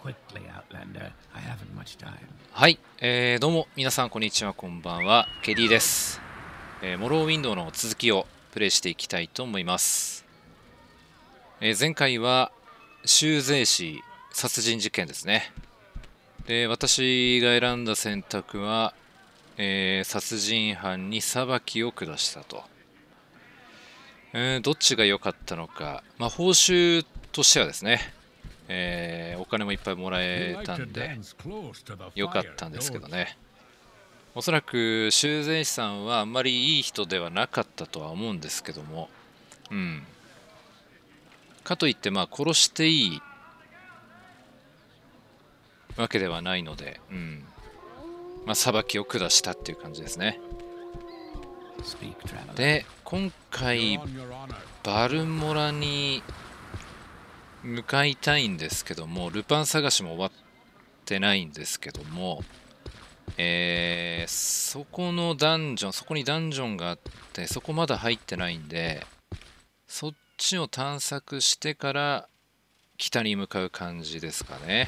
はい、どうも皆さんこんにちは、こんばんは、ケリーです。モローウィンドウの続きをプレイしていきたいと思います。前回は修税士殺人事件ですね。で、私が選んだ選択は、殺人犯に裁きを下したと。どっちが良かったのか、まあ、報酬としてはですね、お金もいっぱいもらえたんで良かったんですけどね。おそらく修繕士さんはあんまりいい人ではなかったとは思うんですけども、かといってまあ殺していいわけではないので、まあ裁きを下したっていう感じですね。で、今回バルモラに向かいたいんですけども、ルパン探しも終わってないんですけども、そこのダンジョン、そこにダンジョンがあって、そこまだ入ってないんで、そっちを探索してから北に向かう感じですかね。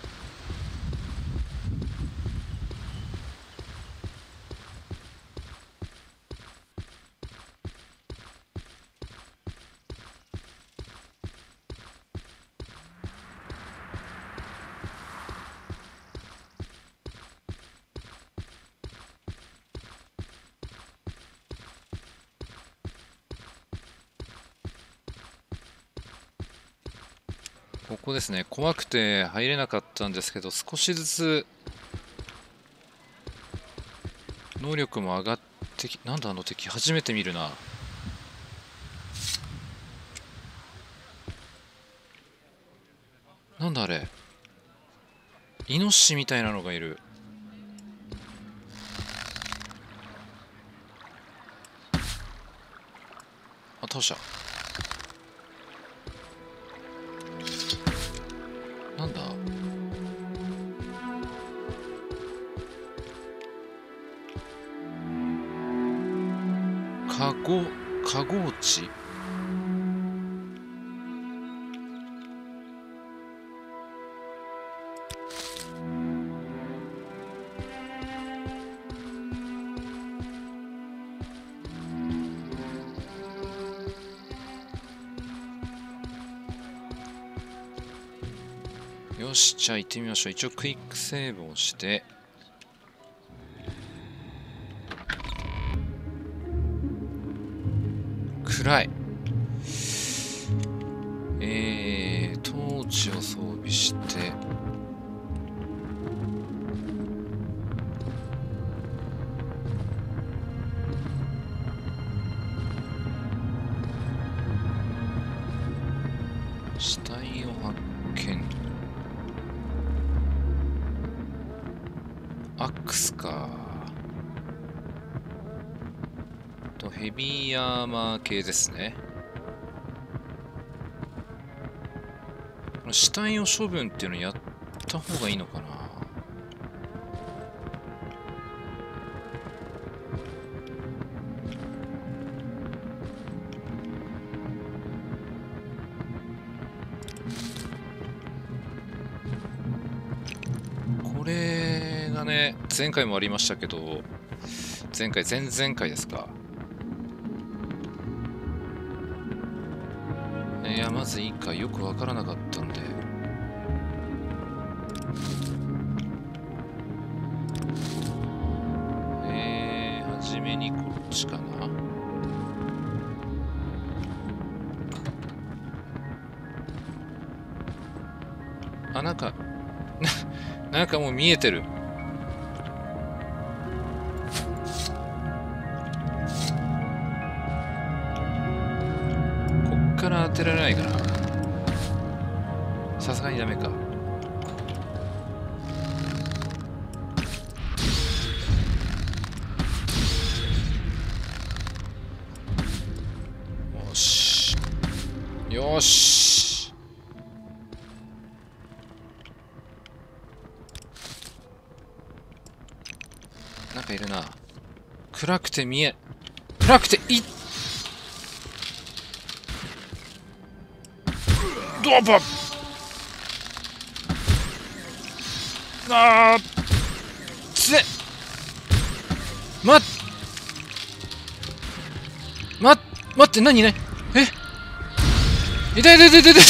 ここですね。怖くて入れなかったんですけど、少しずつ能力も上がってき、なんだあの敵、初めて見るな。なんだあれ、イノシシみたいなのがいる。あ、倒した。なんだ、カゴーチ。よし、じゃあ行ってみましょう。一応クイックセーブをして、暗い。トーチを装備して、死体を発見。アックスか。とヘビーアーマー系ですね。死体を処分っていうのやった方がいいのかな。これがね、前回もありましたけど、前々回ですか。いや、まずいいか、よくわからなかったんで。はじめにこっちかな。あ、なんかなんかもう見えてる。こっから当てられないかな。さすがにダメか。よしよし。なんかいるな。暗くて暗くてドバッ。 あーつえ待って何ね痛い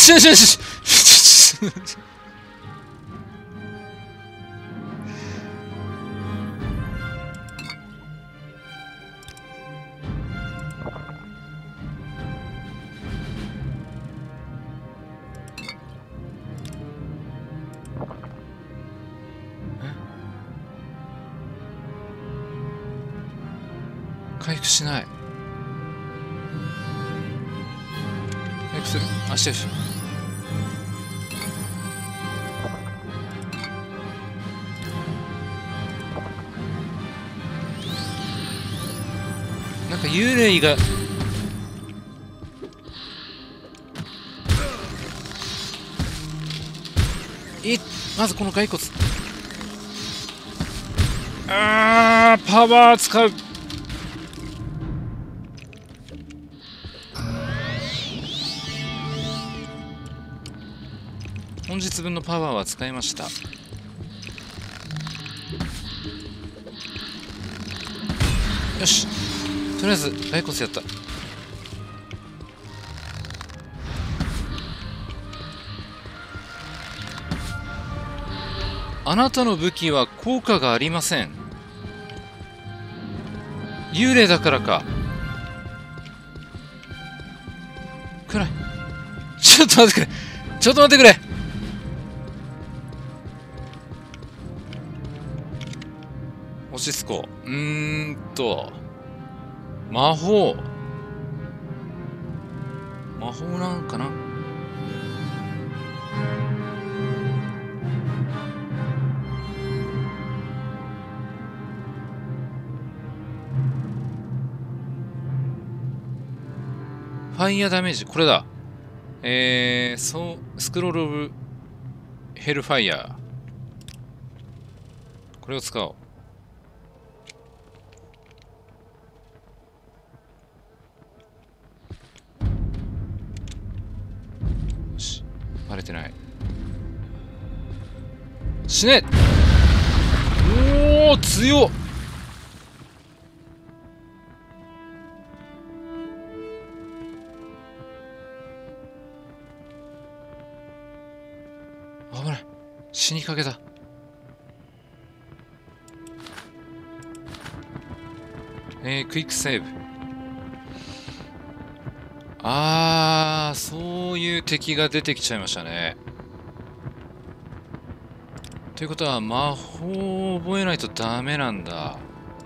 回復しない。回復する。あ、してるし。なんか幽霊がまずこの骸骨。パワー使う。本日分のパワーは使いました。よし、とりあえず骸骨やった。あなたの武器は効果がありません。幽霊だからか。暗い。ちょっと待ってくれ。ちょっと待ってくれ。オシスコ。魔法なんかな。ファイヤーダメージ、これだ。スクロールオブヘルファイヤー。これを使おう。よし、バレてない。死ね。おお、強っ。危ない。死にかけた。クイックセーブ。そういう敵が出てきちゃいましたね。ということは魔法を覚えないとダメなんだ。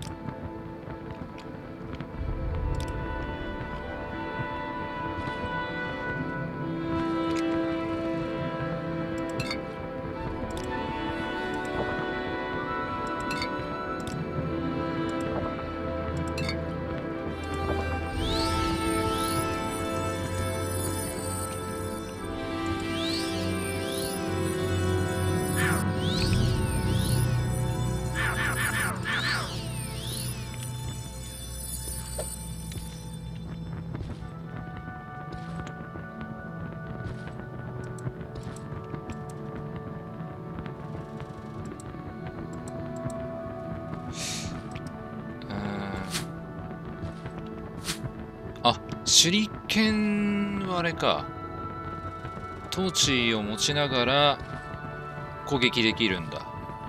手裏剣はあれか。トーチを持ちながら攻撃できるんだ。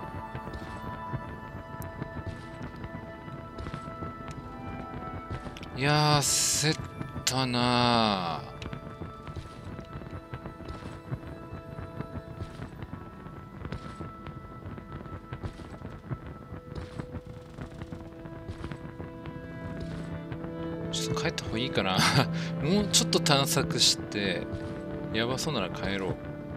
いやー、焦ったなー。ちょっと帰った方がいいかな。もうちょっと探索してやばそうなら帰ろ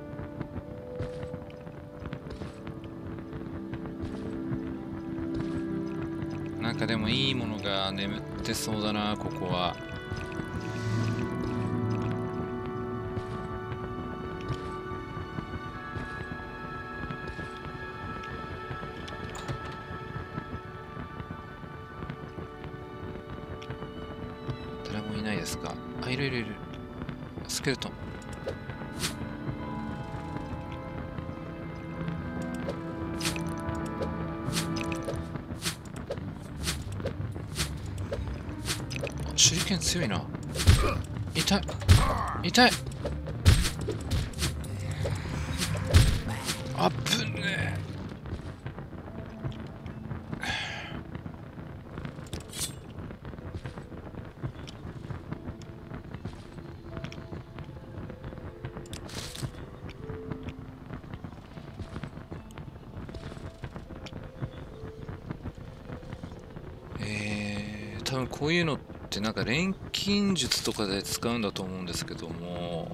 う。なんかでもいいものが眠ってそうだな、ここは。誰もいないですか。あ、いる。スケルトン。 手裏剣強いな。痛い痛い。あぶねえ。多分こういうのってなんか錬金術とかで使うんだと思うんですけども、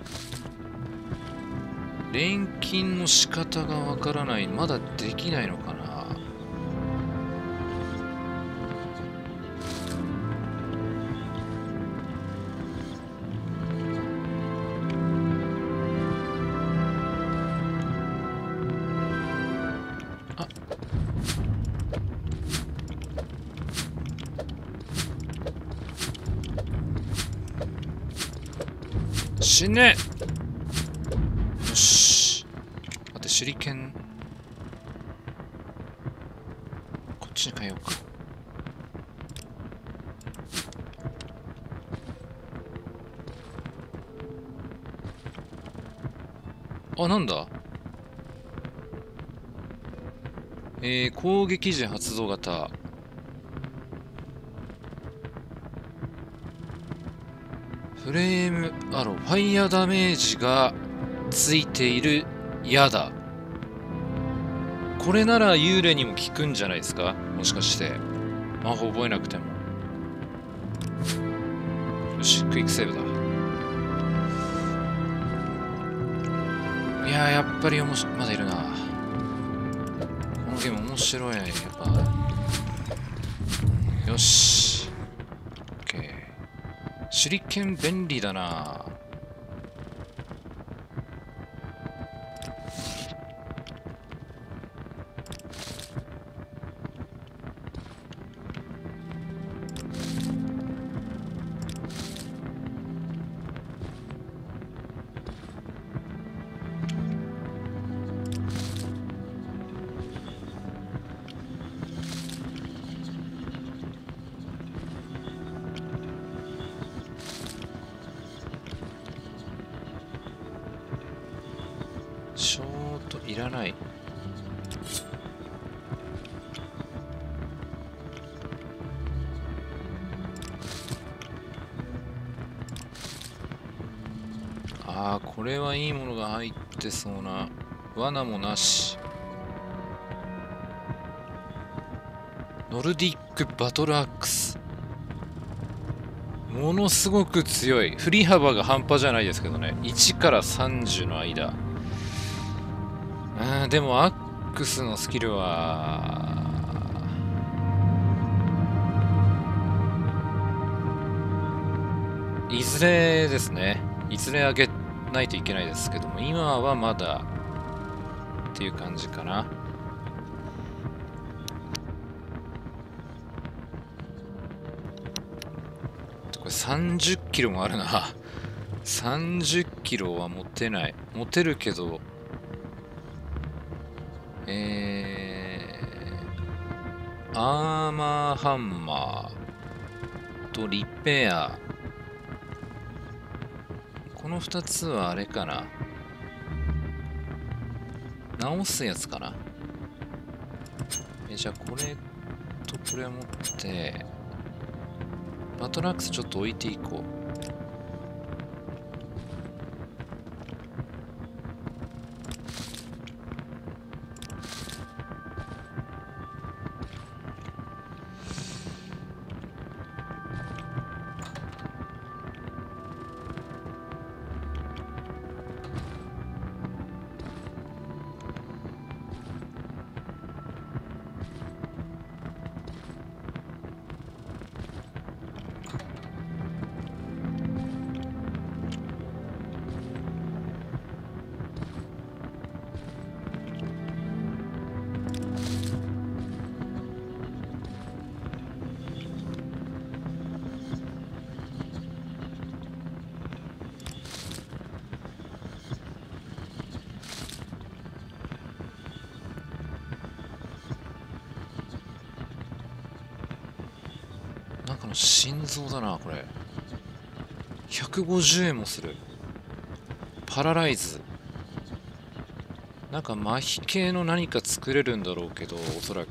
錬金の仕方がわからない。まだできないのかな。あ、死ね。よし。待って、手裏剣こっちに変えようか。あ、なんだ。攻撃時発動型。フレームアロー、ファイヤーダメージがついている矢だ。これなら幽霊にも効くんじゃないですか、もしかして。魔法覚えなくても。よし、クイックセーブだ。いやー、やっぱりまだいるな。このゲーム面白いね、やっぱ。よし。OK。手裏剣便利だな。ショートいらない。ああ、これはいいものが入ってそうな。罠もなし。ノルディックバトルアックス。ものすごく強い。振り幅が半端じゃないですけどね。1から30の間。でもアックスのスキルはいずれですね。いずれ上げないといけないですけども、今はまだっていう感じかな。これ30キロもあるな。30キロは持てない。持てるけど、アーマーハンマーとリペア。この2つはあれかな。直すやつかな。じゃあこれとこれを持って、バトルアックスちょっと置いていこう。 なんかの心臓だなこれ。150円もする。パラライズ。なんか麻痺系の何か作れるんだろうけど、おそらく。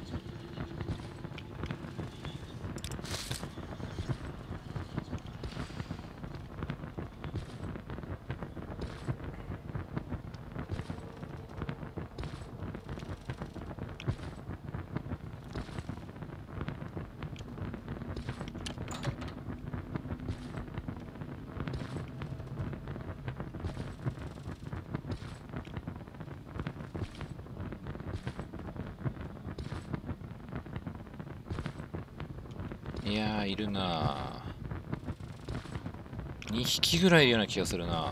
いやー、いるなー。2匹ぐらいいるような気がするな。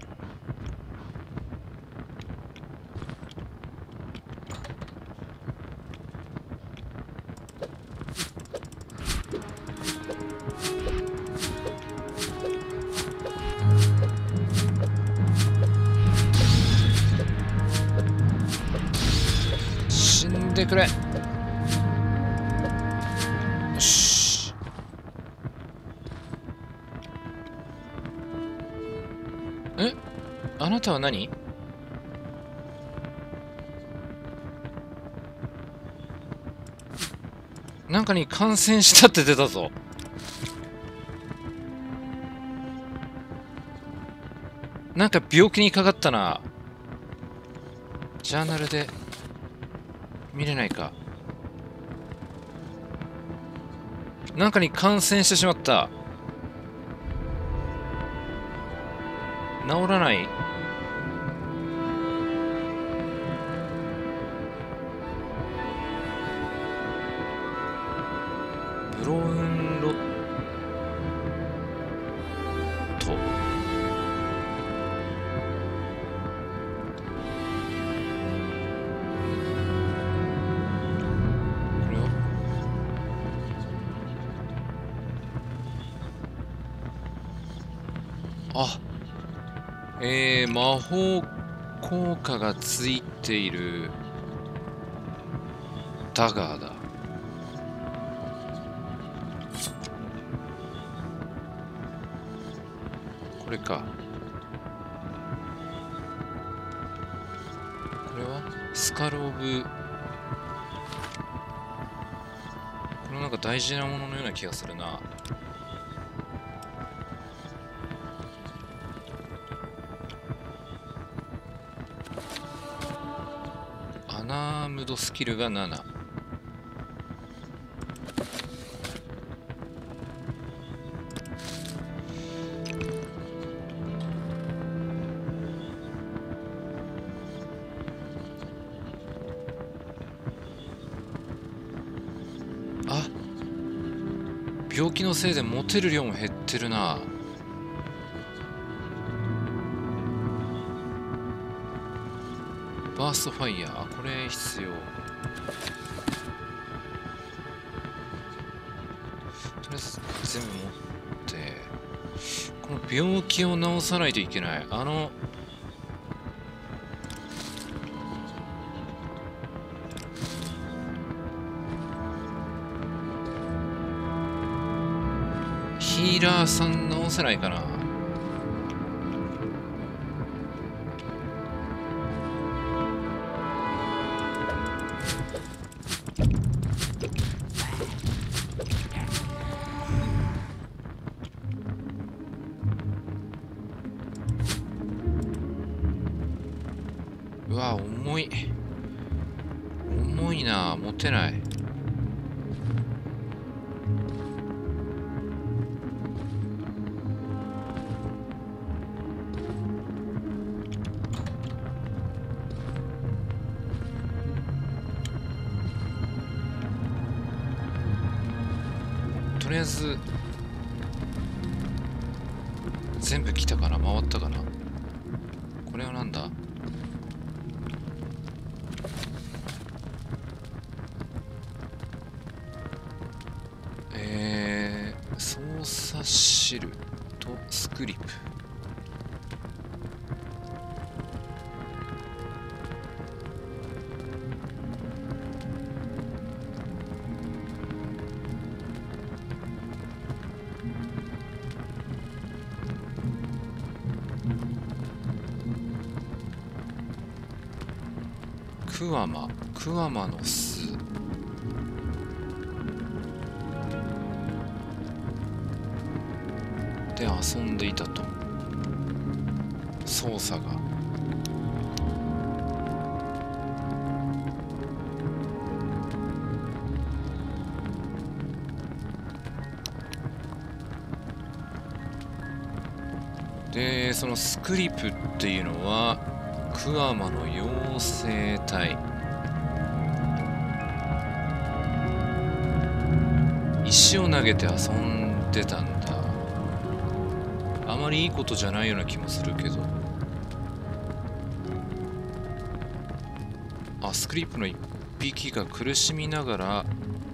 死んでくれ。よし。え、あなたは何？なんかに感染したって出たぞ。なんか病気にかかったな。ジャーナルで見れないか。なんかに感染してしまった。治らない？ブロウンロット。これは魔法効果がついているダガーだ。これか。これはスカルオブ。これなんか大事なもののような気がするな。アナームドスキルが7。あ、病気のせいで持てる量も減ってるな。バーストファイヤー、これ必要。とりあえず全部持ってこの病気を治さないといけない。ヒーラーさん治せないかな。うわ、重い。重いな、持てない。とりあえず全部来たかな、回ったかな。これはなんだ？操作シルとスクリプ。 クワマの巣で遊んでいたと。操作がで、そのスクリプっていうのはクワマの妖精体、石を投げて遊んでたんだ。あまりいいことじゃないような気もするけど。あ、スクリプの一匹が苦しみながら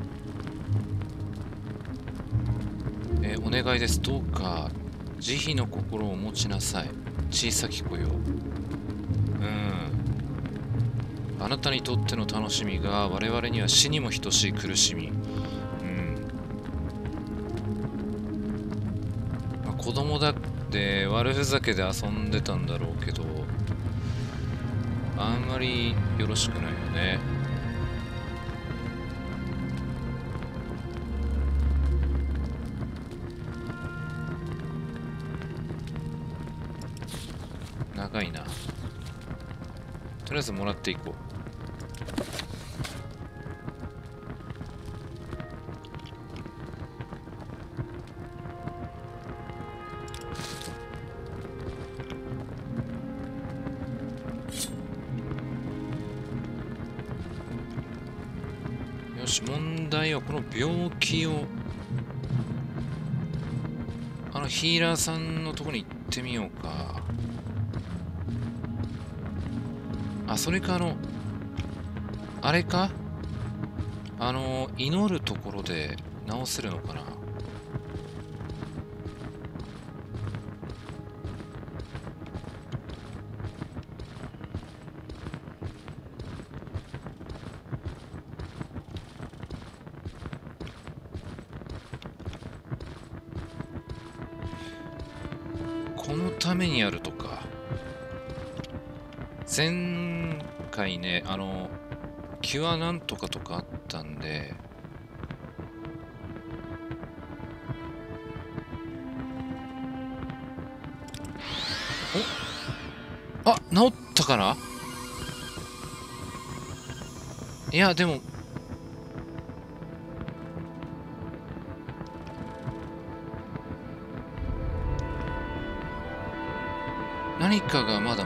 お願いです。どうか慈悲の心を持ちなさい。小さき子よ。あなたにとっての楽しみが我々には死にも等しい苦しみ。子供だって悪ふざけで遊んでたんだろうけど、あんまりよろしくないよね。長いな。とりあえずもらっていこう。よし、問題はこの病気をヒーラーさんのとこに行ってみようか。あ、それかあれか、祈るところで治せるのかな。このためにやるとか。前回ね、キュアなんとかとかあったんで、あ、治ったかな。いや、でも、何かがまだ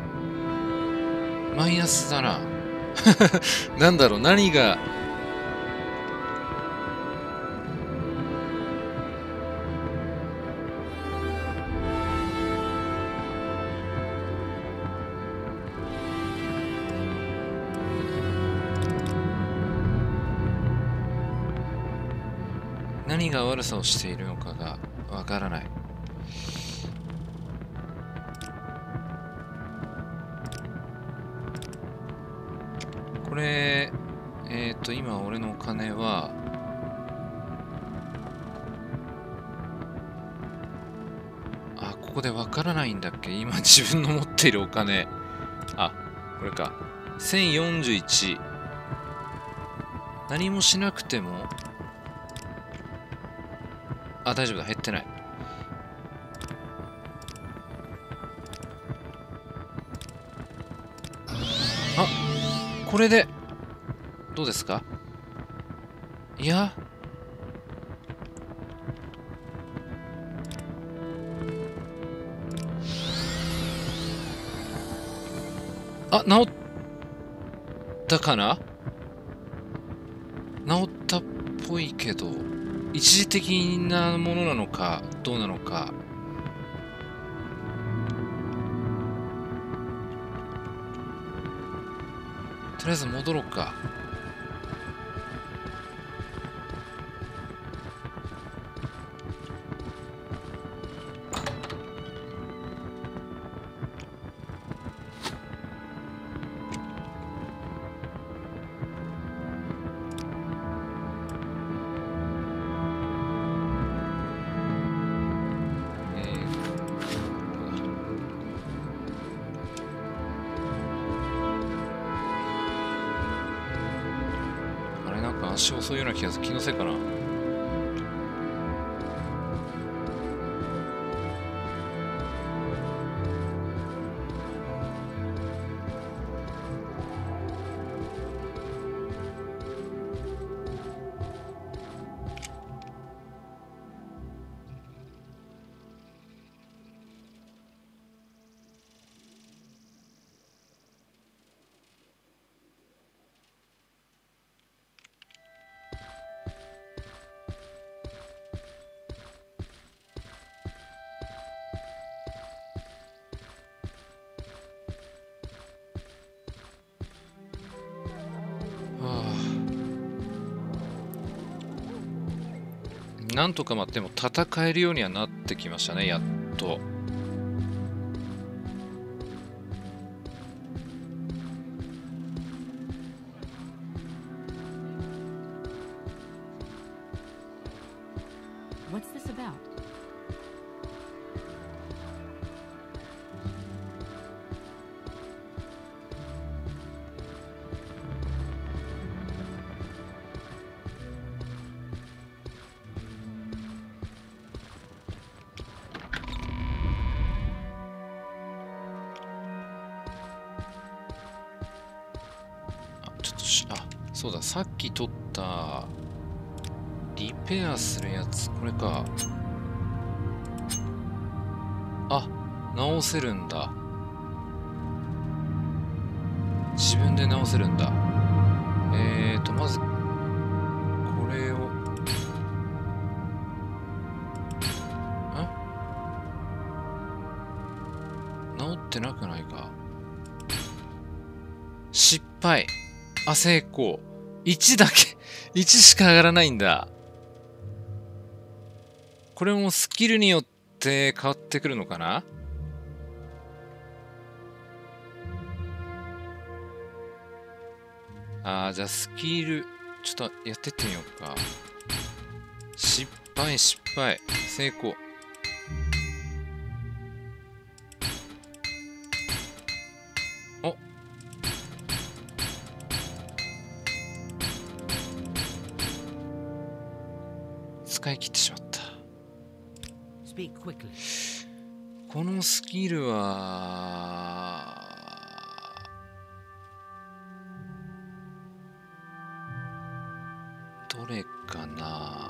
マイナスだな。なんだろう、何が何が悪さをしているのかがわからない。これ、今俺のお金は、あ、ここでわからないんだっけ。今自分の持っているお金。あ、これか。1041。何もしなくても、あ、大丈夫だ。減ってない。あ、これで、どうですか。いや、あ、治ったかな。治ったっぽいけど、一時的なものなのかどうなのか。とりあえず戻ろうか。 足遅いような気がする。気のせいかな。なんとかでも戦えるようにはなってきましたね、やっと。 What's this about? あ、そうだ、さっき取ったリペアするやつ、これか。あ、直せるんだ。自分で直せるんだ。まずこれを直ってなくないか。失敗。あ、成功。1だけ1しか上がらないんだ。これもスキルによって変わってくるのかな。じゃあスキルちょっとやってってみようか。失敗失敗成功。お、使い切ってしまった。このスキルはどれかな。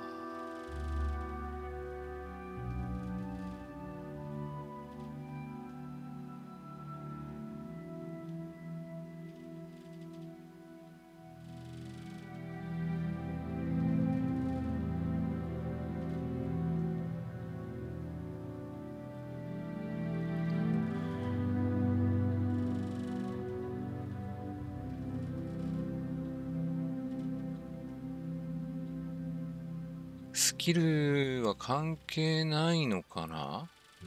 スキルは関係ないのかな。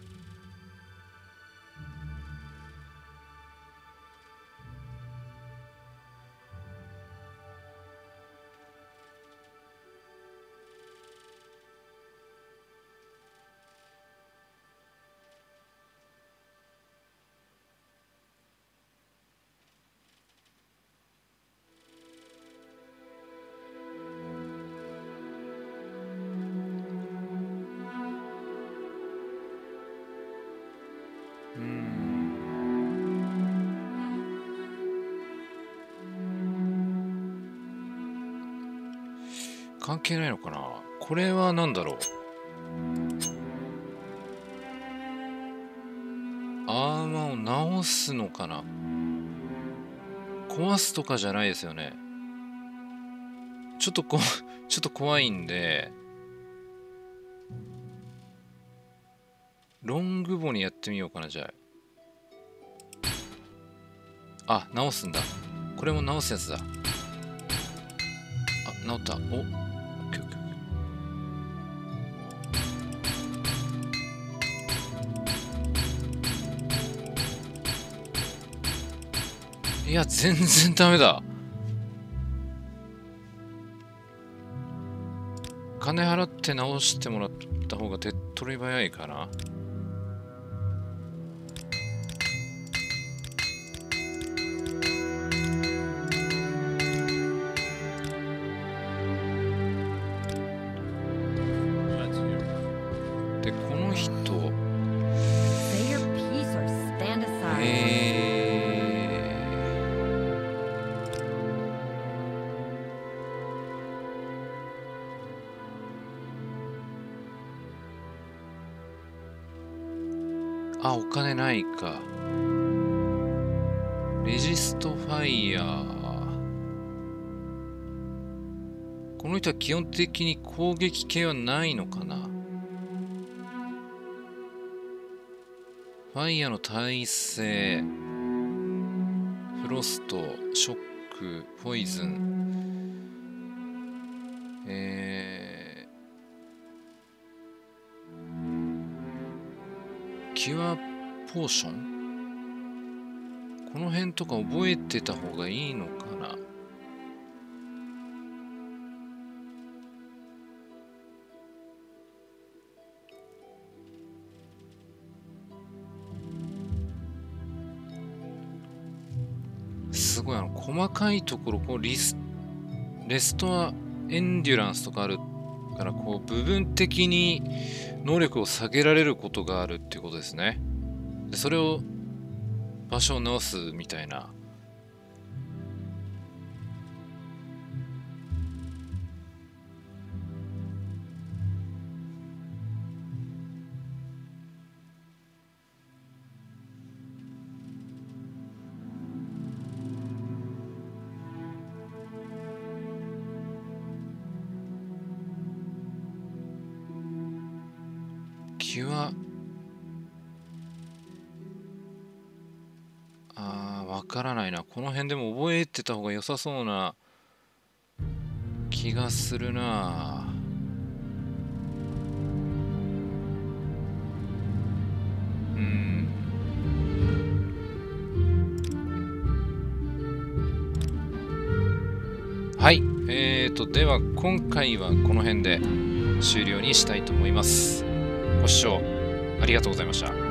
関係ないのかな。これは何だろう。アーマーを直すのかな。壊すとかじゃないですよね。ちょっと怖いんで、ロングボにやってみようかな。じゃあ、直すんだ。これも直すやつだ。あ、直った。お、オッケーオッケー。いや、全然ダメだ。金払って直してもらった方が手っ取り早いかな。 あ、お金ないか。レジストファイヤー。この人は基本的に攻撃系はないのかな。ファイヤーの耐性、フロスト、ショック、ポイズン。キュアポーション、この辺とか覚えてた方がいいのかな。すごい細かいところ、レストアエンデュランスとかあるから、部分的に能力を下げられることがあるっていうことですね。でそれを場所を直すみたいな。キュア、わからないな。この辺でも覚えてた方が良さそうな気がするな。はい。では今回はこの辺で終了にしたいと思います。ご視聴ありがとうございました。